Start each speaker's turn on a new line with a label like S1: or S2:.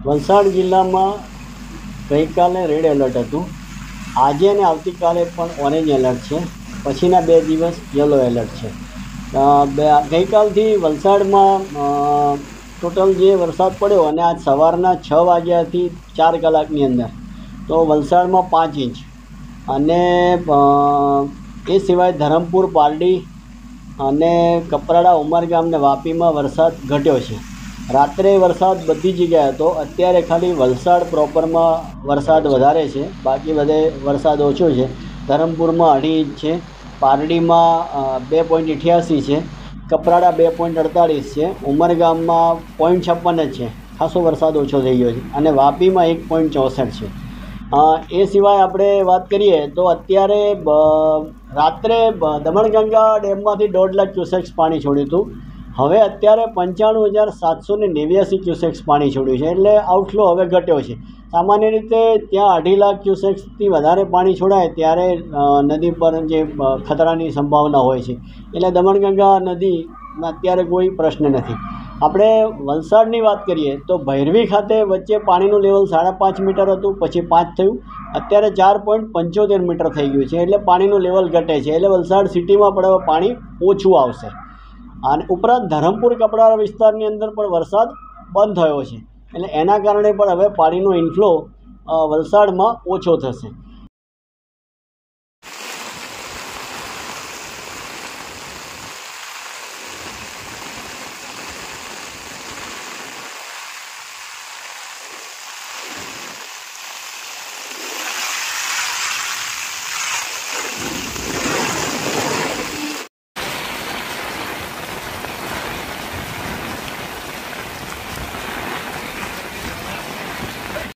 S1: વલસાડ જિલ્લામાં ગઈકાલે red alert હતું. આજે અને આવતીકાલે પણ ઓરેન્જ એલર્ટ છે. પછીના 2 દિવસ યલો એલર્ટ છે. ગઈકાલથી વલસાડમાં ટોટલ જે વરસાદ પડ્યો અને આજ સવારના 6 વાગ્યાથી 4 કલાકની અંદર તો વલસાડમાં 5 ઇંચ અને એ સિવાય ધરમપુર, પારડી અને કપરાડા, ઉમરગામ ને વાપીમાં વરસાદ ઘટ્યો છે. રાત્રે વરસાદ બધી જગ્યાએ હતો. અત્યારે ખાલી વલસાડ પ્રોપરમાં વરસાદ વધારે છે, બાકી બધે વરસાદ ઓછો છે. ધરમપુરમાં 2.5 ઇંચ છે, પારડીમાં 2.88 છે, કપરાડા 2.48 છે, ઉમરગામમાં 0.56 જ છે. ખાસો વરસાદ ઓછો થઈ ગયો છે અને વાપીમાં 1.64 છે. એ સિવાય આપણે વાત કરીએ તો અત્યારે રાત્રે દમણગંગા ડેમમાંથી 1.5 લાખ ક્યુસેક્સ પાણી છોડ્યું હતું. હવે અત્યારે 95,789 ક્યુસેક્સ પાણી છોડ્યું છે, એટલે આઉટફ્લો હવે ઘટ્યો છે. સામાન્ય રીતે ત્યાં 2.5 લાખ ક્યુસેક્સથી વધારે પાણી છોડાય ત્યારે નદી પર જે ખતરાની સંભાવના હોય છે, એટલે દમણગંગા નદીમાં અત્યારે કોઈ પ્રશ્ન નથી. આપણે વલસાડની વાત કરીએ તો ભૈરવી ખાતે વચ્ચે પાણીનું લેવલ 5.5 મીટર હતું, પછી 5 થયું, અત્યારે 4.75 મીટર થઈ ગયું છે, એટલે પાણીનું લેવલ ઘટે છે. એટલે વલસાડ સિટીમાં પણ હવે પાણી ઓછું આવશે. અને ઉપરાંત ધરમપુર, કપરાડા વિસ્તારની અંદર પણ વરસાદ બંધ થયો છે, એટલે એના કારણે પણ હવે પાણીનો ઇનફ્લો વલસાડમાં ઓછો થશે.